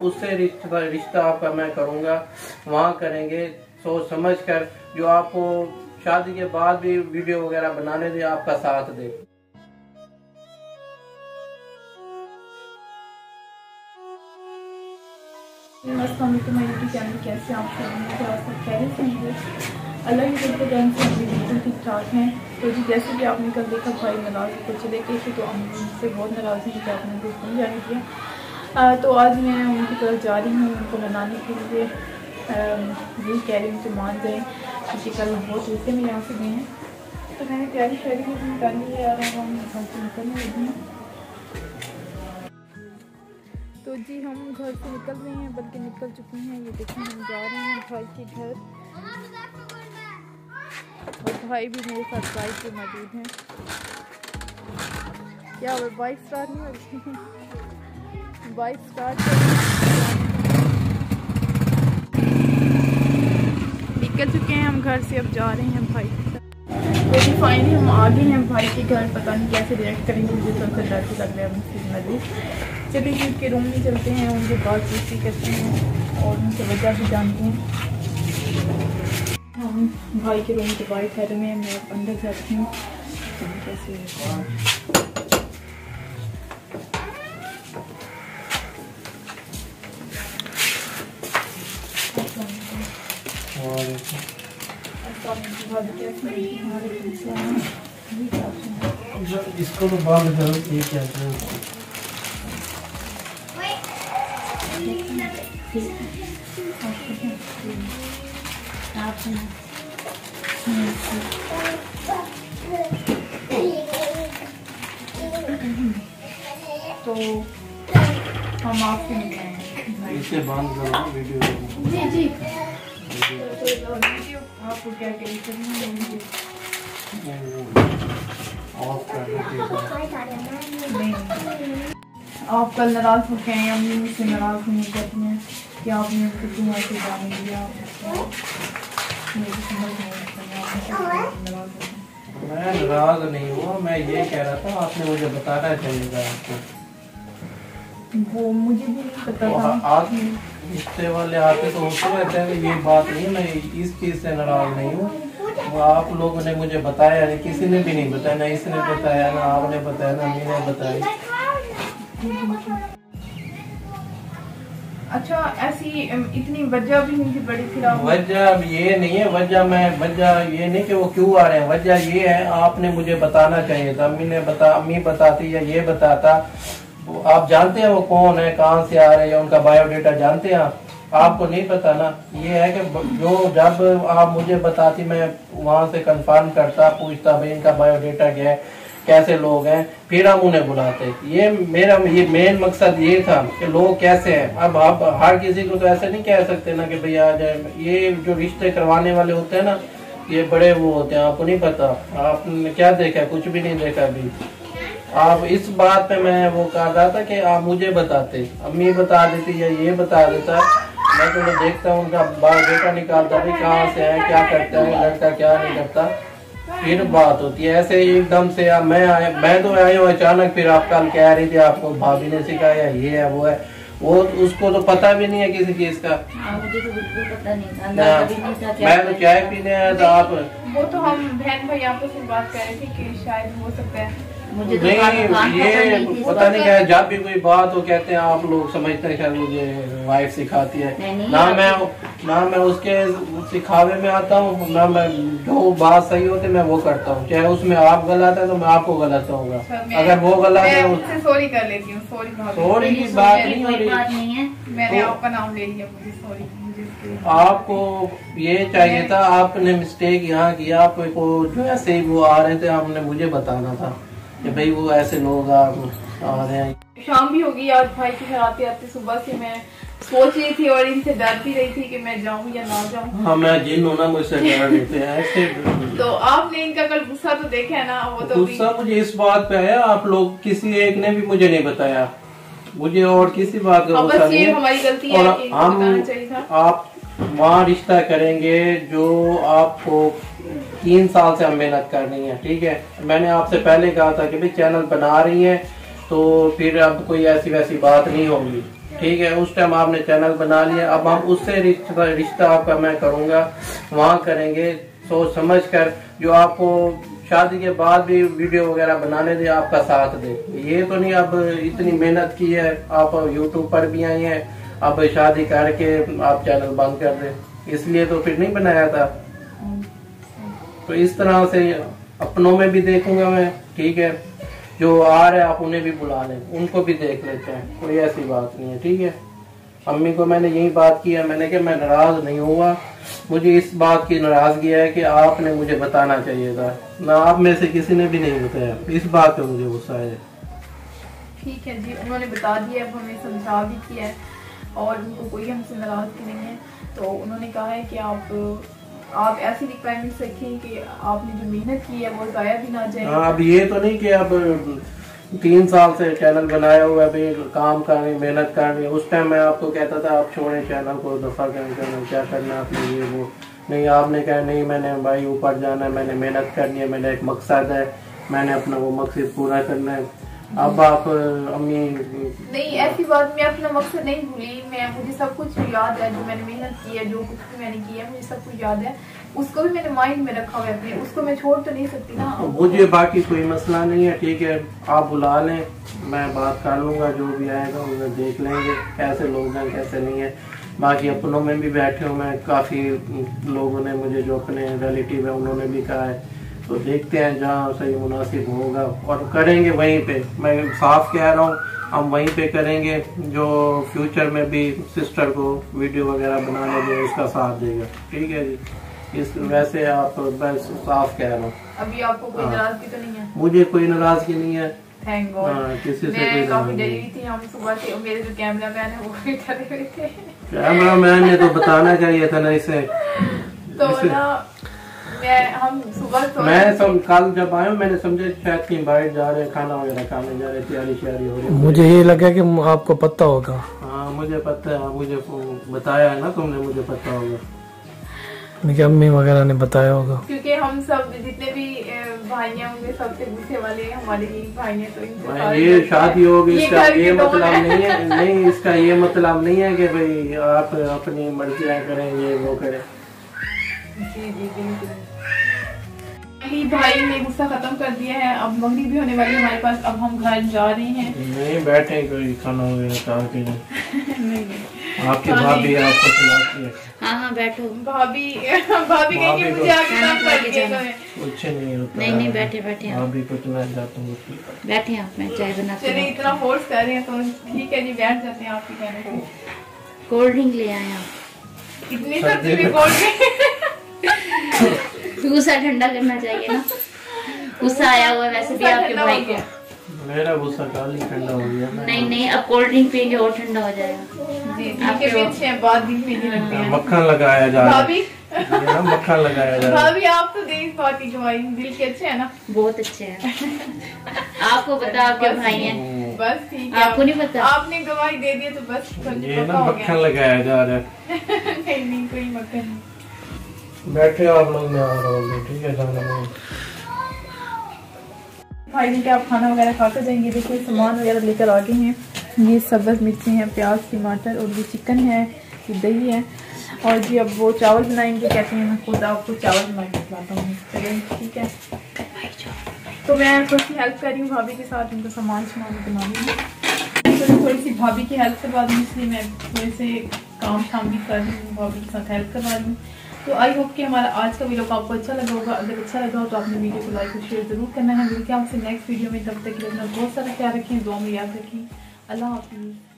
उससे रिश्ता आपका मैं करूँगा, वहाँ करेंगे सोच समझ कर, जो आपको शादी के बाद भी वीडियो वगैरह बनाने दे, आपका साथ दे। यूट्यूब चैनल कैसे आप सब खैरियत से होंगे। अल्लाह की रहमत से हम भी बिल्कुल ठीक ठाक हैं। तो जी जैसे कि आपने कल देखा भाई नाराज़ को चले गए थे, तो हम उनसे बहुत नाराज़ हैं कि आपने कुछ नहीं जाने दिया। तो आज मैं उनकी तरफ जा रही हूँ उनको मनाने के लिए। यही कह रही हूँ कि मान जाएँ, क्योंकि कल बहुत गुस्से में यहाँ से गए हैं। तो मैंने तैयारी शैरी भी कर ली है और हम घर से निकलने लगे हैं। तो जी हम घर से निकल रहे हैं, बल्कि निकल चुके हैं। ये देखें हम जा रहे हैं भाई के घर, और भाई भी मेरे साथ बाइक पे मौजूद हैं। क्या वो बाइक स्टार्ट नहीं हो रही? बाइक स्टार्ट निकल चुके हैं हम घर से, अब जा रहे हैं भाई के घर। तो जी फाइनली हम आ गए हैं भाई के घर। पता नहीं कैसे रिएक्ट करेंगे, मुझे थोड़ा सा डर लग रहा है उनसे नज़दीक। चलिए उनके रूम में चलते हैं, उनके बातचीत भी करते हैं और उनसे वजह भी जानते हैं। हम भाई के रूम के बाहर ठहरे में, मैं अंदर जाती हूँ। कैसे इसको तो बांध करो, ये क्या है? तो हम आपसे मिल रहे हैं, इसे बांध करो वीडियो। जी जी वीडियो आपको क्या करें आप कल नाराज हो गए हैं, अम्मी मुझसे नाराज नहीं करती हैं कि आपने उनको क्यों ऐसे जाने दिया। मैं नाराज नहीं हुआ, मैं ये कह रहा था आपने मुझे बताना चाहिए था आपको। वो मुझे भी नहीं पता था। आज रिश्ते वाले आते तो होते रहते हैं, ये बात नहीं, मैं इस चीज़ से नाराज नहीं हूँ। वो आप लोगों ने मुझे बताया नहीं, किसी ने भी नहीं बताया, ना इसने बताया, ना आपने बताया, ना मैंने बताया। अच्छा ऐसी इतनी वजह भी नहीं थी बड़ी खराब? वजह ये नहीं है, वजह ये नहीं कि वो क्यों आ रहे हैं, वजह ये है आपने मुझे बताना चाहिए था। अम्मी बताती या ये बताता। आप जानते हैं वो कौन है, कहाँ से आ रहे हैं, उनका बायोडेटा जानते हैं आप? आपको नहीं पता ना। ये है कि जो जब आप मुझे बताती, मैं वहाँ से कंफर्म करता, पूछता भाई इनका बायोडेटा क्या है, कैसे लोग हैं, फिर हम उन्हें बुलाते। ये मेन मकसद ये था कि लोग कैसे हैं। अब आप हर किसी को तो ऐसे नहीं कह सकते ना कि भाई आ जाए। ये जो रिश्ते करवाने वाले होते हैं ना, ये बड़े वो होते हैं, आपको नहीं पता। आपने क्या देखा? कुछ भी नहीं देखा अभी। आप इस बात पे मैं वो कह रहा था कि आप मुझे बताते, अम्मी बता देती या ये बता देता, मैं तो देखता हूँ उनका बायोडेटा निकालता भी, कहाँ से है, क्या करता है लड़का, क्या नहीं करता, फिर बात होती है। ऐसे एकदम से आप मैं तो आया हूँ अचानक, फिर आप कल कह रही थी आपको भाभी ने सिखाया, ये है वो है, वो उसको तो पता भी नहीं है किसी चीज का। मुझे तो बिल्कुल पता नहीं था। मैं तो चाय पीने आया था। आप वो तो हम बहन भाई आपस में बात कर रहे थे कि शायद हो सकता है। मुझे तो नहीं, ये पता नहीं क्या है, जब भी कोई बात हो कहते हैं आप लोग समझते हैं शायद मुझे वाइफ सिखाती है। ना मैं उसके सिखावे में आता हूँ, ना मैं जो बात सही होती है मैं वो करता हूँ। चाहे उसमें आप गलत है तो मैं आपको गलत कहूँगा, अगर वो गलत है उससे सॉरी कर लेती हूँ। सॉरी की बात नहीं हो रही, मैंने आपका नाम ले लिया, मुझे सॉरी। आपको ये चाहिए था, आपने मिस्टेक यहाँ किया। आपको जो ऐसे ही वो आ रहे थे, आपने मुझे बताना था कि भाई वो ऐसे लोग आ रहे हैं। शाम भी होगी आज भाई के घर आते आते। सुबह से मैं सोच रही थी और इनसे डरती रही थी कि मैं जाऊं या ना जाऊं। हाँ, मैं जिन हूं ना, मुझसे डर लेते हैं ऐसे। तो आपने इनका कल गुस्सा तो देखा है ना? वो तो गुस्सा मुझे इस बात पे है, आप लोग किसी एक ने भी मुझे नहीं बताया, मुझे और किसी बात का गुस्सा नहीं है। हमारी गलती है कि हम बताना चाहिए था। आप वहाँ रिश्ता करेंगे जो आपको 3 साल से हम मेहनत करनी है, ठीक है। मैंने आपसे पहले कहा था कि भाई चैनल बना रही है तो फिर अब कोई ऐसी वैसी बात नहीं होगी, ठीक है। उस टाइम आपने चैनल बना लिया, अब हम उससे रिश्ता आपका मैं करूंगा, वहाँ करेंगे सोच समझ कर, जो आपको शादी के बाद भी वीडियो वगैरह बनाने दे, आपका साथ दे। ये तो नहीं अब इतनी मेहनत की है, आप यूट्यूब पर भी आए हैं, अब शादी करके आप चैनल बंद कर दे, इसलिए तो फिर नहीं बनाया था। तो इस तरह से अपनों में भी देखूंगा मैं, ठीक है। जो आ रहे आप उन्हें भी बुला लें, उनको भी देख लेते हैं, कोई ऐसी बात नहीं है, ठीक है। अम्मी को मैंने यही बात की है, मैंने कहा मैं नाराज नहीं हुआ, मुझे इस बात की नाराजगी है कि आपने मुझे बताना चाहिए था ना, आप में से किसी ने भी नहीं बताया, इस बात पे मुझे गुस्सा है। ठीक है जी, उन्होंने बता दिया, अब हमें समझा भी किया है और उनको कोई हमसे नाराजगी नहीं है। तो उन्होंने कहा है कि आप ऐसी रिक्वायरमेंट्स रखें कि आपने जो मेहनत की है वो ज़ाया भी ना जाए। अब ये तो नहीं कि अब 3 साल से चैनल बनाया हुआ है, काम करनी, मेहनत करनी। उस टाइम मैं आपको कहता था आप छोड़ें चैनल को, दफा करना, क्या करना आपने, ये वो नहीं। आपने कहा नहीं मैंने भाई ऊपर जाना है, मैंने मेहनत करनी है, मेरा एक मकसद है, मैंने अपना वो मकसद पूरा करना है। अब आप अम्मी नहीं, ऐसी बात, मैं अपना मकसद नहीं भूली, मुझे सब कुछ याद है, जो मैंने मेहनत की है, जो कुछ भी मैंने किया है, मुझे सब कुछ याद है। उसको भी मैंने माइंड में रखा हुआ है अपने, उसको मैं छोड़ तो नहीं सकती ना। मुझे बाकी कोई मसला नहीं है, ठीक है। आप बुला लें, मैं बात कर लूंगा, जो भी आएगा उन्हें देख लेंगे कैसे लोग हैं कैसे नहीं है। बाकी अपनों में भी बैठे हुए हैं, काफ़ी लोगों ने मुझे, जो अपने रिलेटिव है उन्होंने भी कहा है, तो देखते हैं जहाँ सही मुनासिब होगा और करेंगे वहीं पे। मैं साफ कह रहा हूँ, हम वहीं पे करेंगे, जो फ्यूचर में भी सिस्टर को वीडियो वगैरह बनाने दे उसका साथ देगा, ठीक है जी। इस वैसे आप बस साफ कह रहा हूँ। अभी आपको कोई नाराजगी तो नहीं है? मुझे कोई नाराजगी नहीं है, थैंक गॉड। किसी से मैं काफी डरी हुई थी, हम सुबह से, मेरे जो कैमरा मैन है वो भी डरे हुए थे। कैमरा मैन ने तो बताना चाहिए था ना इसे। तो ना हम सुबह मैं सब कल जब आया मैंने समझा शायद कहीं बाहर जा रहे, खाना वगैरह खाने जा रहे, तैयारी श्यारी हो रही। मुझे ये लगा कि आपको पता होगा। हाँ मुझे पता है, मुझे बताया है ना तुमने, मुझे पता होगा, अम्मी वगैरह ने बताया होगा। क्योंकि हम सब जितने भी भाइयां होंगे सबसे गुस्से वाले हमारे भाई हैं, तो इनसे ये शादी होगी, इसका ये मतलब नहीं है, नहीं इसका ये मतलब नहीं है कि भाई आप अपनी मर्जियां करें, ये वो करें। जी जी बिल्कुल। भाई ने गुस्सा खत्म कर दिया है, अब मगरिब भी होने वाली है हमारे पास, अब हम घर जा रहे हैं। नहीं बैठे कोई खाना वगैरह खा के नहीं आपकी भाभी आपको खिलाती है। हाँ बैठो। भाभी कहेंगे मुझे आगे काम करके कुछ नहीं होता। नहीं बैठे भाभी कुछ मैं जाता हूँ, बैठे आप, मैं चाय बनाती हूँ। चलिए इतना फोर्स कर रहे हैं तो ठीक है जी, बैठ जाते हैं आपके कहने से। कोल्ड ड्रिंक ले आए आप? इतनी सर्दी में कोल्ड ड्रिंक? गुस्सा ठंडा करना चाहिए ना, गुस्सा आया हुआ वैसे भी आपके भाई को। मेरा गुस्सा काली ठंडा हो गया। नहीं अब कोल्ड ड्रिंक पियेंगे और ठंडा हो जाएगा। जी आपके पीछे बाद दिन में नहीं लगते हैं। मक्खन लगाया जा रहा है भाभी, मक्खन लगाया जा रहा है। भाभी आप तो देख पाती गवाही, दिल के अच्छे है ना? बहुत अच्छे हैं। आपको पता आपके भाई हैं? बस ठीक है, आपको नहीं पता? आपने गवाही दे दी तो बस ये ना मक्खन लगाया जा रहा है। नहीं कोई मक्खन नहीं। बैठे आप लोग, मैं आ रहा हूँ, ठीक है जाना। भाई ने क्या आप खाना वगैरह खा कर जाएंगे? देखिए सामान वगैरह लेकर आ गए हैं, ये सब्ज़ मिर्ची हैं, प्याज टमाटर और ये चिकन है, ये दही है और जी अब वो चावल बनाएंगे। कहते हैं मैं खुद आपको चावल बना के खिलाता हूँ, चलिए ठीक है। तो मैं थोड़ी सी हेल्प कर रही हूँ भाभी के साथ, उनको सामान बना रही हूँ। थोड़ी सी भाभी की हेल्प करवा दूँ, इसलिए मैं थोड़े से काम शाम भी कर रही हूँ, भाभी के साथ हेल्प करवा रही हूँ। तो आई होप कि हमारा आज का वीडियो आपको अच्छा लगा होगा। अगर अच्छा लगा हो तो आपने वीडियो को लाइक और शेयर जरूर करना है। मिलते हैं आपसे नेक्स्ट वीडियो में, तब तक के लिए अपना बहुत सारा ख्याल रखें, दुआ में याद रखें। अल्लाह हाफिज़।